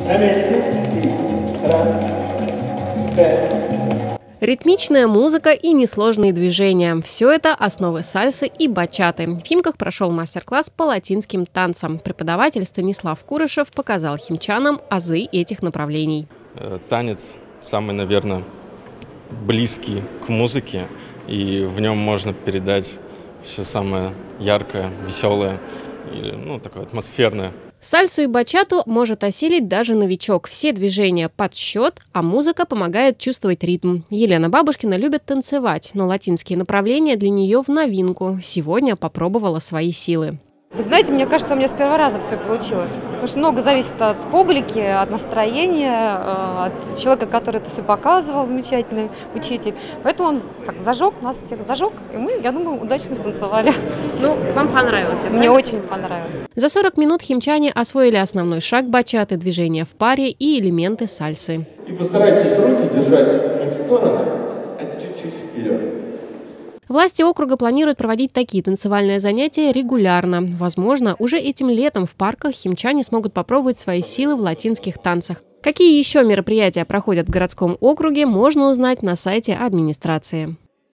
На месте. И раз, пять. Ритмичная музыка и несложные движения – все это основы сальсы и бачаты. В Химках прошел мастер-класс по латинским танцам. Преподаватель Станислав Курышев показал химчанам азы этих направлений. Танец самый, наверное, близкий к музыке, и в нем можно передать все самое яркое, веселое, или такое атмосферное. Сальсу и бачату может осилить даже новичок. Все движения под счет, а музыка помогает чувствовать ритм. Елена Бабушкина любит танцевать, но латинские направления для нее в новинку. Сегодня попробовала свои силы. Вы знаете, мне кажется, у меня с первого раза все получилось. Потому что много зависит от публики, от настроения, от человека, который это все показывал, замечательный учитель. Поэтому он так зажег, нас всех зажег, и мы, я думаю, удачно станцевали. Вам понравилось? Мне очень понравилось. За 40 минут химчане освоили основной шаг бачаты, движения в паре и элементы сальсы. И постарайтесь руки держать не в стороны, а чуть-чуть вперед. Власти округа планируют проводить такие танцевальные занятия регулярно. Возможно, уже этим летом в парках химчане смогут попробовать свои силы в латинских танцах. Какие еще мероприятия проходят в городском округе, можно узнать на сайте администрации.